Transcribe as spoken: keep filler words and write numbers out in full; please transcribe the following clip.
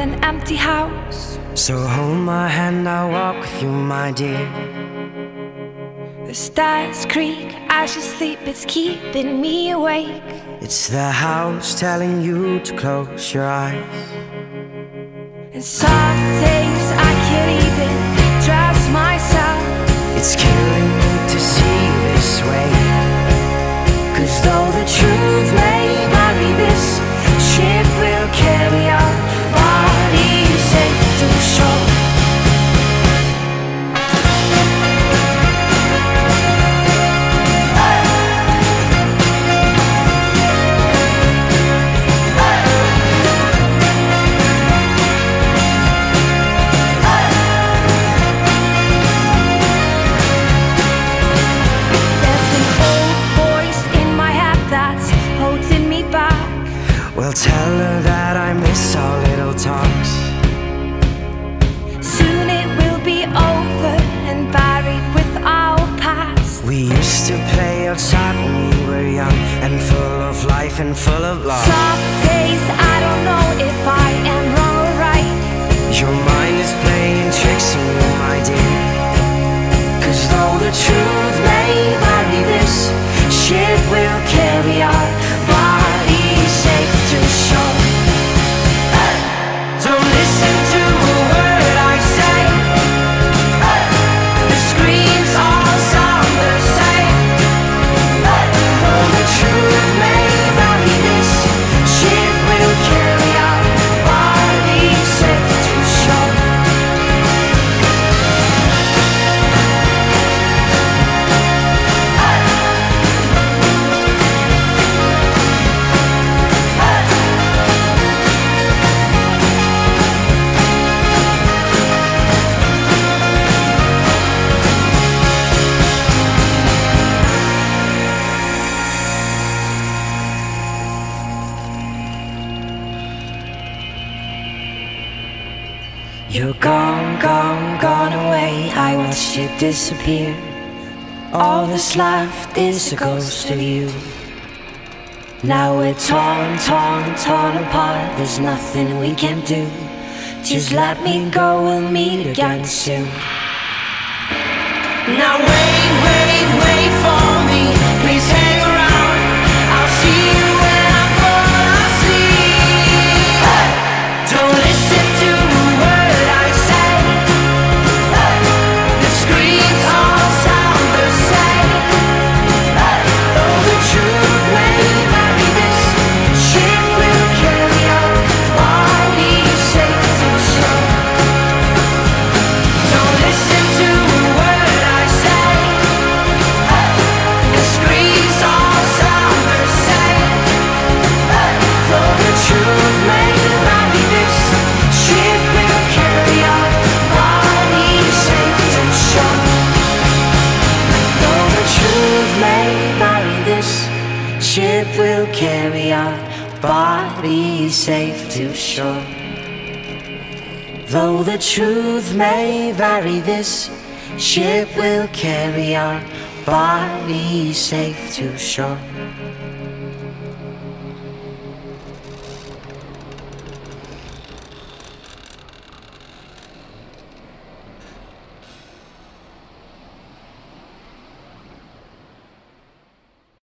an empty house. So hold my hand, I'll walk with you, my dear. The stars creak as you sleep, it's keeping me awake. It's the house telling you to close your eyes. And some days I can't even trust myself. It's killing me to see this way. 'Cause though the truth may vary, this ship will carry our bodies safe to shore. Well, tell her that I miss our little talks. Soon it will be over and buried with our past. We used to play outside when we were young and full of life and full of love. Some days I don't know if I am wrong or right. Your mind is playing tricks on you, my dear. 'Cause though the truth may vary, this ship will carry our bodies safe to shore. Don't listen to a word I say. The screams all sound the same. Though the truth may vary, this ship will carry our bodies safe to shore. You're gone, gone, gone away. I watched you disappear. All that's left is a ghost of you. Now we're torn, torn, torn apart. There's nothing we can do. Just let me go, we'll meet again soon. Now wait, wait, wait for me. Please hang around. I'll see you when I fall asleep. Hey! Don't listen to a word I say. Hey! The screams all sound the same. Hey! Though the truth may vary, this ship will carry our bodies safe to shore. Don't listen to a word I say. Hey! The screams all sound the same. Hey! Though the truth may vary, this ship will carry our bodies safe to shore. Though the truth may vary, this ship will carry our bodies safe to shore. Though the truth may vary, this ship will carry our bodies safe to shore.